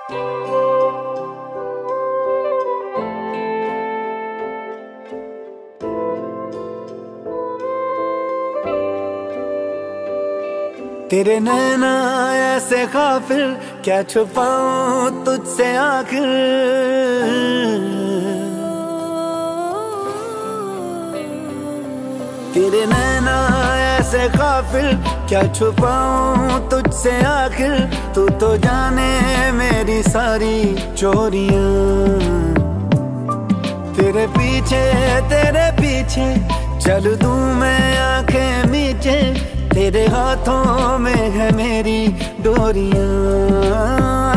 तेरे नैना ऐसे काफिर, क्या छुपाऊं तुझसे आखिर। तेरे नैना ऐसे काफिर, क्या छुपाऊं तुझसे आखिर। तू तो जाने मेरी सारी चोरियां। तेरे पीछे चल दूं मैं आंखें मीचे। तेरे हाथों में है मेरी डोरियां।